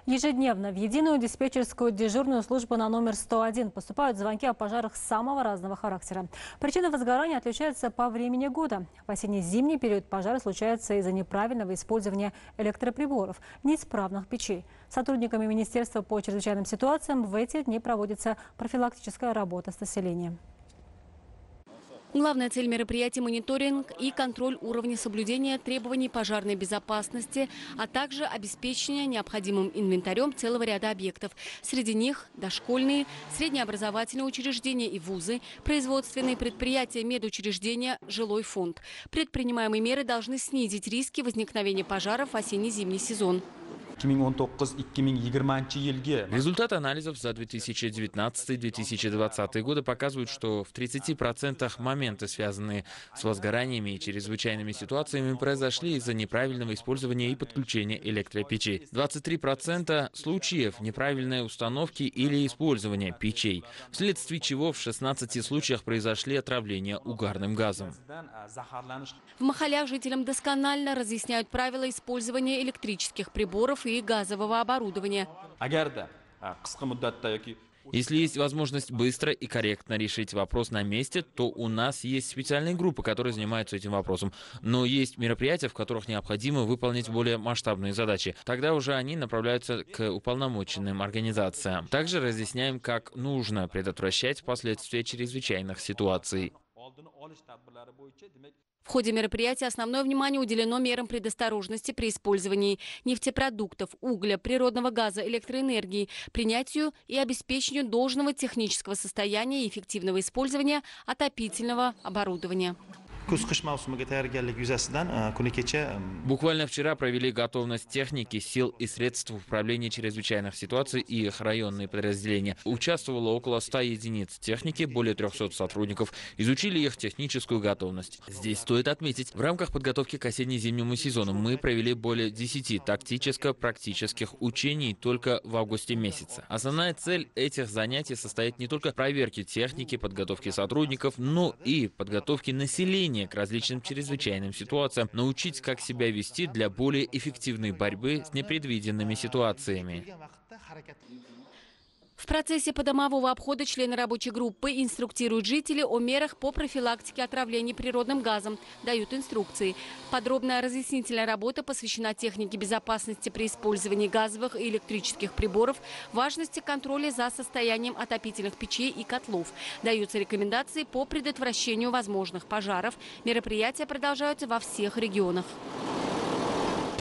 Ежедневно в единую диспетчерскую дежурную службу на номер 101 поступают звонки о пожарах самого разного характера. Причина возгорания отличается по времени года. В осенне-зимний период пожары случаются из-за неправильного использования электроприборов, неисправных печей. Сотрудниками Министерства по чрезвычайным ситуациям в эти дни проводится профилактическая работа с населением. Главная цель мероприятия – мониторинг и контроль уровня соблюдения требований пожарной безопасности, а также обеспечение необходимым инвентарем целого ряда объектов. Среди них дошкольные, среднеобразовательные учреждения и вузы, производственные предприятия, медучреждения, жилой фонд. Предпринимаемые меры должны снизить риски возникновения пожаров в осенне-зимний сезон. Результаты анализов за 2019-2020 годы показывают, что в 30% моменты, связанные с возгораниями и чрезвычайными ситуациями, произошли из-за неправильного использования и подключения электропечей. 23% случаев неправильной установки или использования печей, вследствие чего в 16 случаях произошли отравления угарным газом. В Махалях жителям досконально разъясняют правила использования электрических приборов и газового оборудования. Если есть возможность быстро и корректно решить вопрос на месте, то у нас есть специальные группы, которые занимаются этим вопросом. Но есть мероприятия, в которых необходимо выполнить более масштабные задачи. Тогда уже они направляются к уполномоченным организациям. Также разъясняем, как нужно предотвращать последствия чрезвычайных ситуаций. В ходе мероприятия основное внимание уделено мерам предосторожности при использовании нефтепродуктов, угля, природного газа, электроэнергии, принятию и обеспечению должного технического состояния и эффективного использования отопительного оборудования. Буквально вчера провели готовность техники, сил и средств управления чрезвычайных ситуаций и их районные подразделения. Участвовало около 100 единиц техники, более 300 сотрудников. Изучили их техническую готовность. Здесь стоит отметить, в рамках подготовки к осенне-зимнему сезону мы провели более 10 тактическо-практических учений только в августе месяце. Основная цель этих занятий состоит не только в проверке техники, подготовки сотрудников, но и подготовки населения к различным чрезвычайным ситуациям, научить, как себя вести для более эффективной борьбы с непредвиденными ситуациями. В процессе подомового обхода члены рабочей группы инструктируют жителей о мерах по профилактике отравлений природным газом, дают инструкции. Подробная разъяснительная работа посвящена технике безопасности при использовании газовых и электрических приборов, важности контроля за состоянием отопительных печей и котлов. Даются рекомендации по предотвращению возможных пожаров. Мероприятия продолжаются во всех регионах.